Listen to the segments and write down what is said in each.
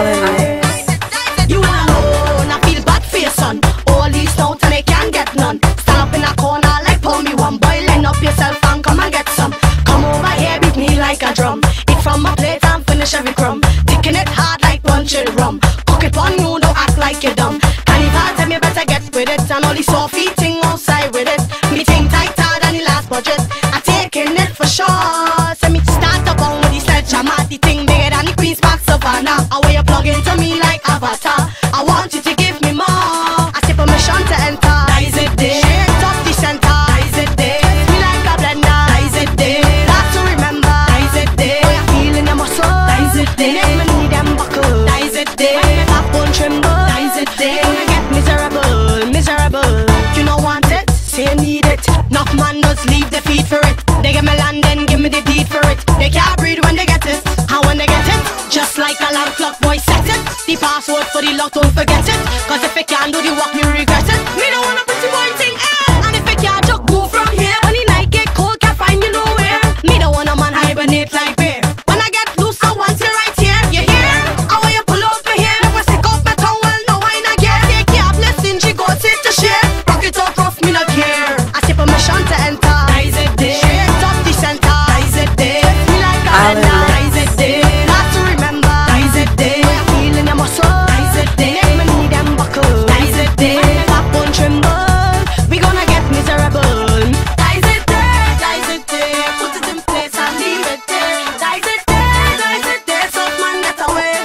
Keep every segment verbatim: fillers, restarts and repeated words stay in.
Hallelujah. You alone, I feel bad for your son. All these notes and they can't get none. Stand up in a corner like pour me one. Boy, line up yourself and come and get some. Come over here, beat me like a drum. Eat from my plate and finish every crumb. Ticking it hard like punching rum. Cook it on you, don't act like you're dumb. Carnival, tell me better get with it. And all these soft eating outside with it. Me think tighter than the last budget. I taking it for sure. Send me to start up on with the sledgehammer. The thing bigger than the Queen's Park Savannah. I wear you plug into me like Avatar. I want you to give me more. I say permission to enter. Dice it there. Straight up the center. Dice it there. Twist me like a blender. Dice it there. That's to remember. Dice it there. Oh, you're feeling your muscle. Dice it there. Make me need them buckle. Dice it there. Make me tap on tremble. Dice it there. Gonna get miserable, miserable. You don't want it, say you need it. Knock man does leave the feet for it. They give me land then give me the deed for it. They can't breathe when they get it. And when they get it, just like alarm clock, boy set it. The password for the lock, don't forget it. Cause if it can't do the work, me regret it. Me don't want a pretty boy thing, eh. And if it can't, just go from here. When the night get cold, can't find you nowhere. Me don't want a man hibernate like bear. When I get loose, I want you right here. You hear? I want you pull over here. Never stick up my tongue, well, no, I not care. Take your blessing, she go sit to share. Rock it off, rough, me not care. I say permission to enter. Dice it there. Straight up the center. Dice it there. Twist me like a blender. Dice it there. Not to remember. Dice it there. Oh, you're feeling your muscle. Dice it there. Make me need them buckle. Dice it there. Tap on tremble. We gonna get miserable. Dice it there. Dice it there. Put it in place and leave it there. Dice it there. Dice it there. Soft man get away.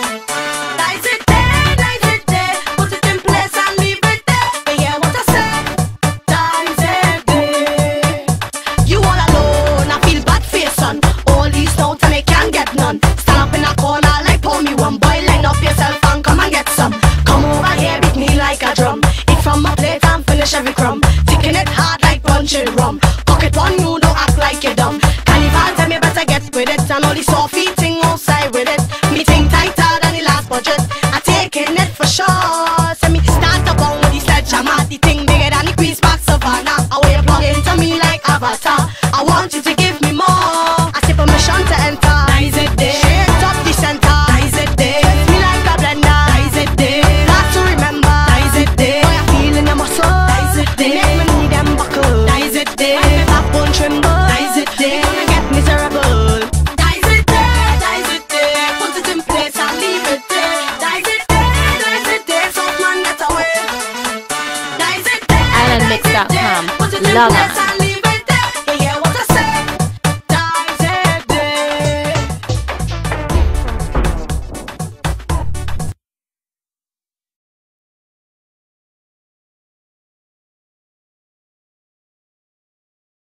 Dice it there. Dice it there. Put it in place and leave it there. You hear what I say? Dice it there. You all alone, I feel bad for your son. All these notes and they can't get none. Stand up in a corner like pour me one. Boy, line up yourself and come and get some. Come over here, beat me like a drum. Eat from my plate and finish every crumb. Ticking it hard like punching rum. Cook it on you, don't act like you're dumb. Carnival, tell me better get with it. And all the soft eating outside with it. Me think tighter than the last budget. I taking it for sure. Send me to start up on with the sledgehammer. The thing bigger than the Queen's Park Savannah. I wear you plug into me like Avatar. I want you to give me more. I say permission to enter. Dice it there. Straight up the center. Dice it there. Twist me like a blender. Dice it there. Not to remember. Dice it there. Oh, you're feeling your muscle. Dice it there. Make me need them buckle. Dice it there. Make me tap on tremble. Dice it there. Gonna get miserable. Dice it there. Dice it there. Put it in place and leave it there. Dice it there. Dice it there. Soft man get away. Dice it there. island mix dot com. Put it in Love place it.